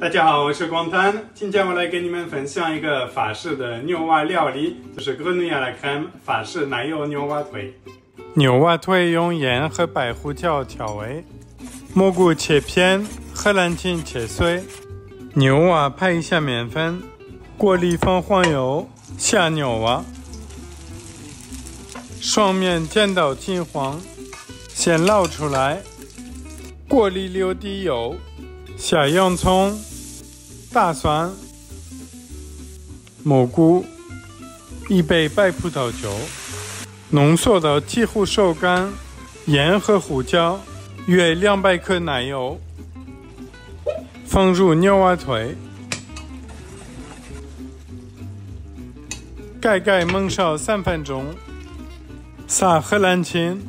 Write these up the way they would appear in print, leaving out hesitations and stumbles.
大家好，我是光滩。今天我来给你们分享一个法式的牛蛙料理，就是 Grenouille à la crème 法式奶油牛蛙腿。牛蛙腿用盐和白胡椒调味，蘑菇切片，荷兰芹切碎。牛蛙拍一下面粉，锅里放黄油，下牛蛙，双面煎到金黄，先捞出来，锅里留滴油，下洋葱、大蒜、蘑菇，一杯白葡萄酒，浓缩到几乎收干，盐和胡椒，约200克奶油，放入牛蛙腿，盖焖烧3分钟，撒荷兰芹，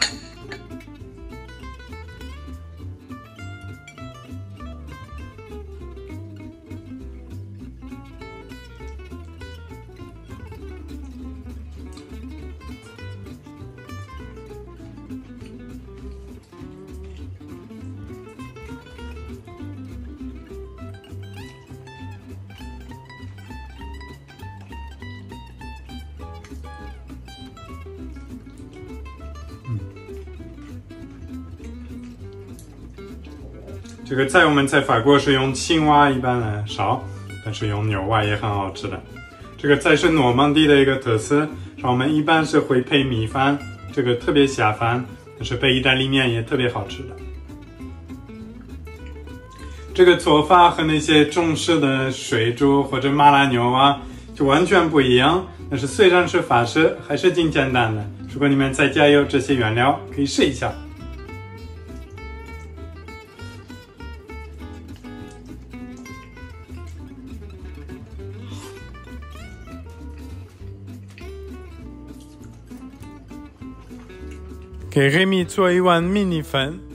这个菜我们在法国是用青蛙一般来烧，但是用牛蛙也很好吃的。这个菜是诺曼底的一个特色，我们一般是会配米饭，这个特别下饭，但是配意大利面也特别好吃的。这个做法和那些中式的水煮或者麻辣牛蛙就完全不一样，但是虽然是法式，还是挺简单的。如果你们在家有这些原料，可以试一下。给Rémi做一碗迷你粉。